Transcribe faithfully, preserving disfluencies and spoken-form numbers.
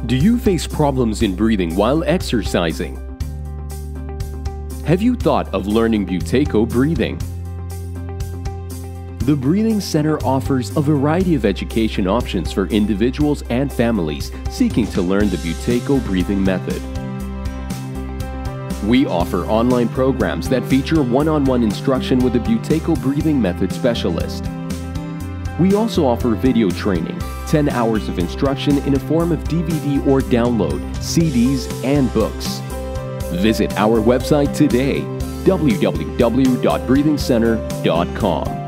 Do you face problems in breathing while exercising? Have you thought of learning Buteyko breathing? The Breathing Center offers a variety of education options for individuals and families seeking to learn the Buteyko breathing method. We offer online programs that feature one-on-one instruction with a Buteyko breathing method specialist. We also offer video training, ten hours of instruction in a form of D V D or download, C Ds, and books. Visit our website today, w w w dot breathing center dot com.